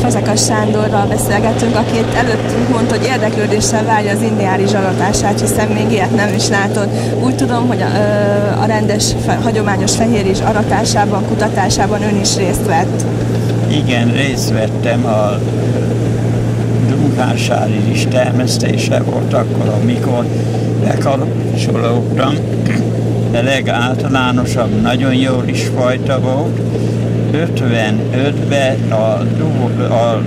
Fazekas Sándorral beszélgettünk, aki itt előttünk mondta, hogy érdeklődéssel várja az indián rizs aratását, hiszen még ilyet nem is látott. Úgy tudom, hogy a rendes, hagyományos fehérrizs aratásában, kutatásában ön is részt vett. Igen, részt vettem. A Dunkánsári rizs termesztése volt akkor, amikor bekapcsolódtam. De legáltalánosabb, nagyon jó rizsfajta volt. 55-ben a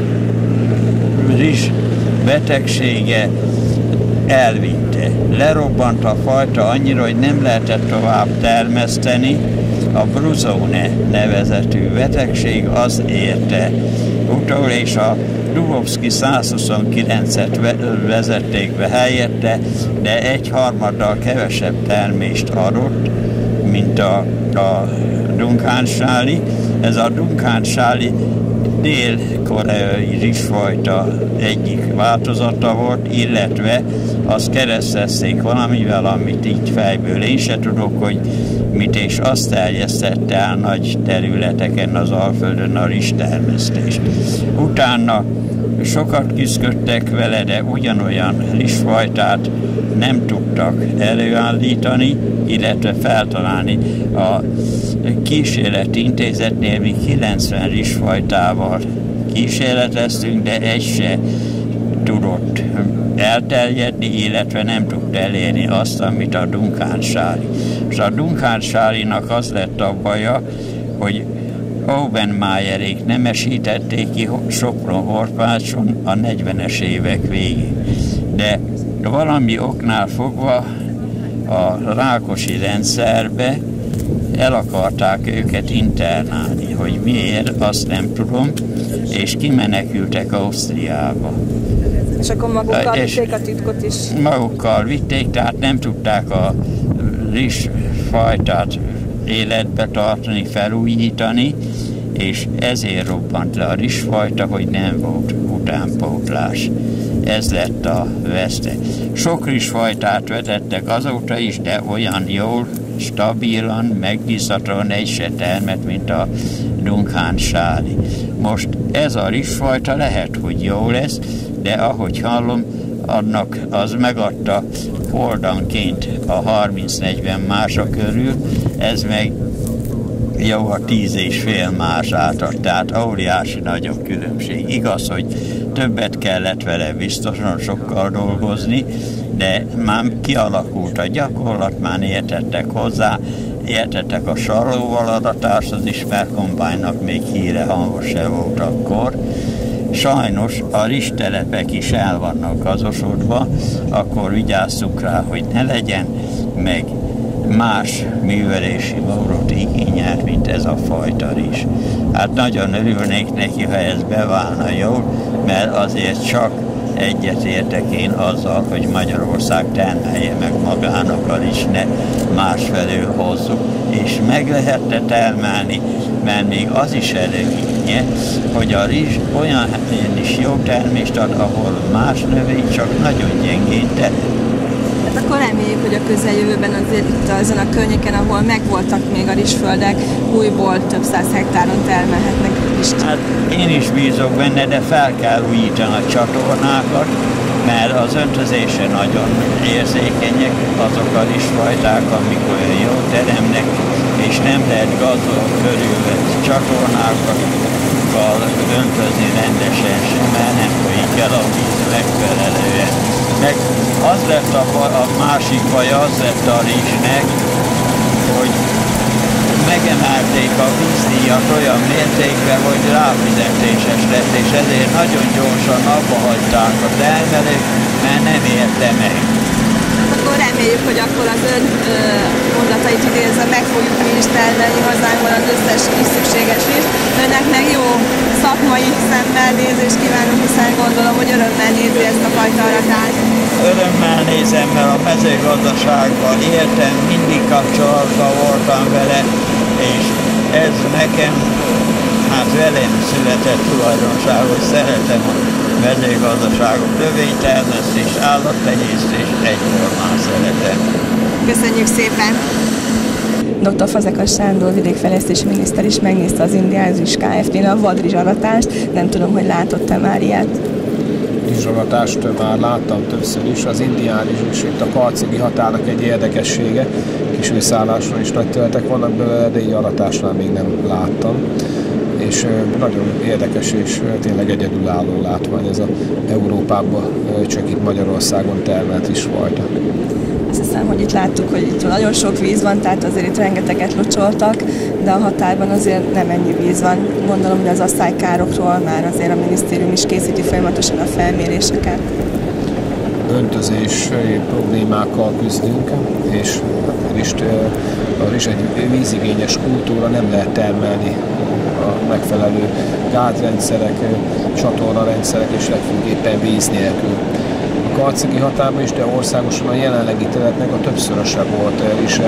rizs betegsége elvitte. Lerobbant a fajta annyira, hogy nem lehetett tovább termeszteni. A Bruzone nevezetű betegség az érte utol, és a Dubovszki 129-et vezették be helyette, de 1/3 kevesebb termést adott, mint a Dunkánsári. Ez a Dunkánsári dél-koreai rizsfajta egyik változata volt, illetve azt keresztezték valamivel, amit így fejből én se tudok, hogy mit, és azt terjesztette el nagy területeken az Alföldön a rizstermesztést. Utána sokat küzdöttek vele, de ugyanolyan rizsfajtát nem tudtak előállítani, illetve feltalálni. A kísérleti intézetnél mi 90 rizsfajtával kísérleteztünk, de egy se tudott elterjedni, illetve nem tudta elérni azt, amit a Dunkánsári. És a Dunkánsárinak az lett a baja, hogy Obenmeierék nemesítették ki Sopron-Horpácson a 40-es évek végén. De valami oknál fogva a Rákosi rendszerbe el akarták őket internálni, hogy miért, azt nem tudom, és kimenekültek Ausztriába. És akkor magukkal vitték a titkot is? Magukkal vitték, tehát nem tudták a rizsfajtát életbe tartani, felújítani, és ezért robbant le a rizsfajta, hogy nem volt utánpótlás. Ez lett a veszte. Sok rizsfajtát vetettek azóta is, de olyan jól, stabilan, megbízhatóan egy se termett, mint a Dunkánsári. Most ez a rizsfajta lehet, hogy jó lesz, de ahogy hallom, annak az megadta hordanként a 30-40 mása körül, ez meg jó a 10,5 mását ad, tehát óriási nagyobb különbség. Igaz, hogy többet kellett vele biztosan sokkal dolgozni, de már kialakult a gyakorlat, már értettek hozzá, értettek a sarlóval adatáshoz is, mert kombánynak még híre hangos se volt akkor. Sajnos a rizstelepek is el vannak gazosodva, akkor vigyázzunk rá, hogy ne legyen, meg más művelési módot igényelt, mint ez a fajta rizs. Hát nagyon örülnék neki, ha ez beválna jól, mert azért csak egyetértek én azzal, hogy Magyarország termelje meg magának a rizs, ne másfelől hozzuk. És meg lehetne termelni, mert még az is előnye, hogy a rizs olyan helyen is jó termést ad, ahol más növény csak nagyon gyengén terem. Hát akkor reméljük, hogy a közeljövőben azért itt azon a környéken, ahol megvoltak még a rizsföldek, újból több száz hektáron termelhetnek rizst. Hát én is bízok benne, de fel kell újítani a csatornákat, mert az öntözése nagyon érzékenyek azok a rizsfajták, amik olyan jól teremnek, és nem lehet gazol körülvett csatornákkal öntözni rendesen sem, mert nem folyik el a víz megfelelően. Meg az lett a másik baj, az lett a rizsnek, hogy megemelték a vízdíjat olyan mértékben, hogy ráfizetéses lett, és ezért nagyon gyorsan abba hagyták a termelők, mert nem érte meg. Akkor reméljük, hogy akkor az ön mondatait idézve meg fogjuk mi is termelni hazánkban az összes kis szükséges is. Önnek meg jó szakmai szemmel nézést kívánunk, hiszen gondolom, hogy örömmel nézi ezt a fajta aratást. Örömmel nézem, mert a mezőgazdaságban éltem, mindig kapcsolatban voltam vele, és ez nekem, hát velem született tulajdonság, hogy szeretem a mezőgazdaságot, növénytermesztés, állattenyésztés, egyformán szeretem. Köszönjük szépen! Dr. Fazekas Sándor vidékfejlesztési miniszter is megnézte az Indiárizs Kft-nél a vadrizsaratást. Nem tudom, hogy látott-e már ilyet? Rizsaratást már láttam többször is. Az indiárizs és itt a karcegi határnak egy érdekessége. Kisőszálláson is nagy területek vannak belőle, de így aratásnál még nem láttam. És nagyon érdekes és tényleg egyedülálló látvány ez a Európában, csak itt Magyarországon termelt rizsfajta. Azt hiszem, hogy itt láttuk, hogy itt nagyon sok víz van, tehát azért itt rengeteget locsoltak, de a határban azért nem ennyi víz van. Gondolom, hogy az asszálykárokról már azért a minisztérium is készíti folyamatosan a felméréseket. Öntözési problémákkal küzdünk, és a rizs egy vízigényes kultúra, nem lehet termelni a megfelelő gázrendszerek, csatornarendszerek és legfőképpen víz nélkül. A karcegi határban is, de országosan a jelenlegi területnek a többszöröse volt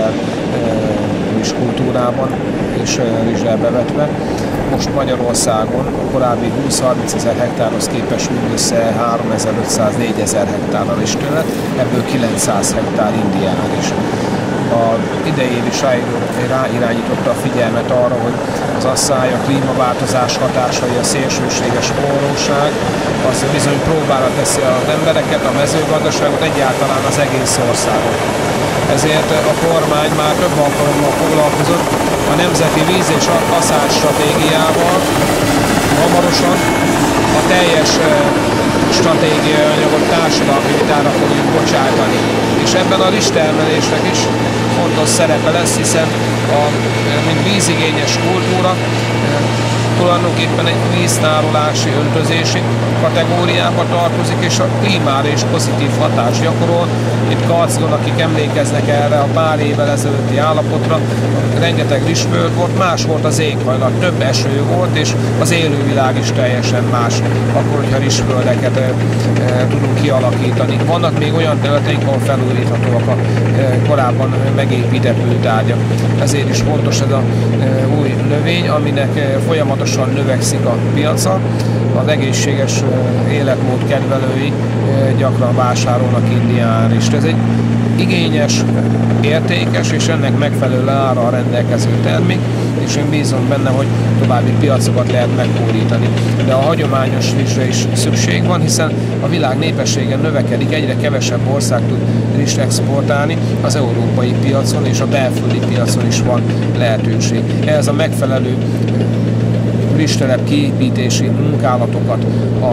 rizs kultúrában és rizsel bevetve. Most Magyarországon a korábbi 20-30 ezer hektárhoz képest mindössze 3500-4000 hektár a rizsterület, ebből 900 hektár indiáris. Az idei év is ráirányította a figyelmet arra, hogy az asszály, a klímaváltozás hatásai, a szélsőséges forróság, az bizony próbára teszi az embereket, a mezőgazdaságot, egyáltalán az egész országot. Ezért a kormány már több alkalommal foglalkozott a Nemzeti Víz- és Asszálystratégiával. Hamarosan a teljes stratégiai anyagot társadalmi vitára fogjuk bocsátani. És ebben a rizstermelésnek is fontos szerepe lesz, hiszen mint vízigényes kultúra tulajdonképpen egy víztárolási, öntözési kategóriába tartozik, és a klímára is pozitív hatást gyakorol. Itt Karcgon, akik emlékeznek erre a pár évvel ezelőtti állapotra, rengeteg rizsföld volt, más volt az éghajlat, több eső volt, és az élővilág is teljesen más, akkor, hogyha rizsföldeket tudunk kialakítani. Vannak még olyan területeink, ahol felújíthatóak a korábban megépített műtárgyak. Ezért is fontos ez a új növény, aminek folyamatosan növekszik a piaca. Az egészséges életmód kedvelői gyakran vásárolnak indiánrist. Ez egy igényes, értékes és ennek megfelelő ára rendelkező termék, és én bízom benne, hogy további piacokat lehet megkódítani. De a hagyományos rizsre is szükség van, hiszen a világ népessége növekedik, egyre kevesebb ország tud rizst exportálni, az európai piacon és a belföldi piacon is van lehetőség. Ehhez a megfelelő rizstelep kiépítési munkálatokat,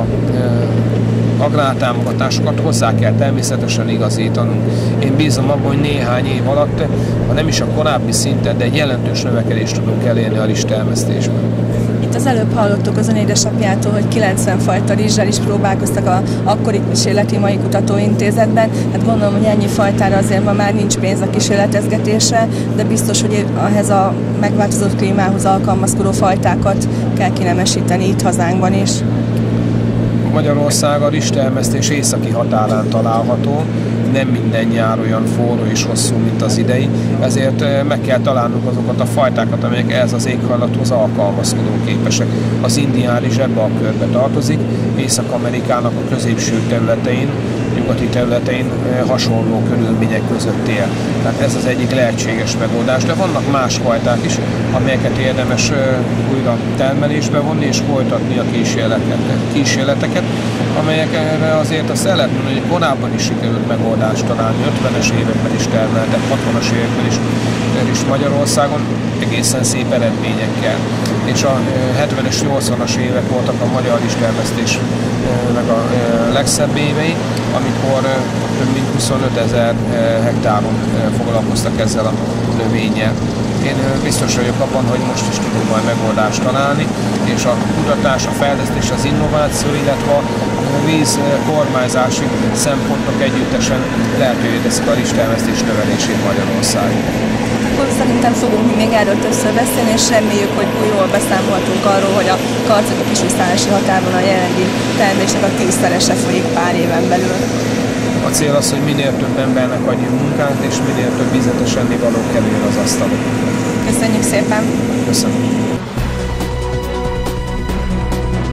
agrártámogatásokat hozzá kell természetesen igazítanunk. Én bízom abban, hogy néhány év alatt, ha nem is a korábbi szinten, de egy jelentős növekedést tudunk elérni a rizstermesztésben. Itt az előbb hallottuk az ön édesapjától, hogy 90 fajta rizssel is próbálkoztak az akkori Kísérleti Mai Kutatóintézetben. Hát gondolom, hogy ennyi fajtára azért ma már nincs pénz a kísérletezgetésre, de biztos, hogy ehhez a megváltozott klímához alkalmazkodó fajtákat kell kinemesíteni itt hazánkban is. Magyarország a rizstermesztés északi határán található, nem minden nyár olyan forró és hosszú, mint az idei, ezért meg kell találnunk azokat a fajtákat, amelyek ehhez az éghajlathoz alkalmazkodó képesek. Az indiánrizs ebbe a körbe tartozik, Észak-Amerikának a középső területein, nyugati területein hasonló körülmények között él. Tehát ez az egyik lehetséges megoldás, de vannak más fajták is, amelyeket érdemes újra termelésbe vonni és folytatni a kísérleteket, amelyekre azért azt el lehet mondani, hogy korábban is sikerült megoldást találni, 50-es években is termeltek, 60-as években is Magyarországon egészen szép eredményekkel. És a 70-es, 80-as évek voltak a magyar rizstermesztésnek a legszebb évei, amikor több mint 25 000 hektáron foglalkoztak ezzel a növényel. Én biztos vagyok abban, hogy most is tudunk majd megoldást találni, és a kutatás, a fejlesztés, az innováció, illetve a vízkormányzási szempontok együttesen lehetővé teszik a rizstermesztés növelését Magyarországon. Szerintem fogunk még erről többször beszélni, és reméljük, hogy jól beszámoltunk arról, hogy a karcegi kisviszállási határban a jelenlegi termésnek a 10-szerese folyik pár éven belül. A cél az, hogy minél több embernek adjunk munkát, és minél több ízetes ennivaló kerüljön az asztalon. Köszönjük szépen! Köszönöm!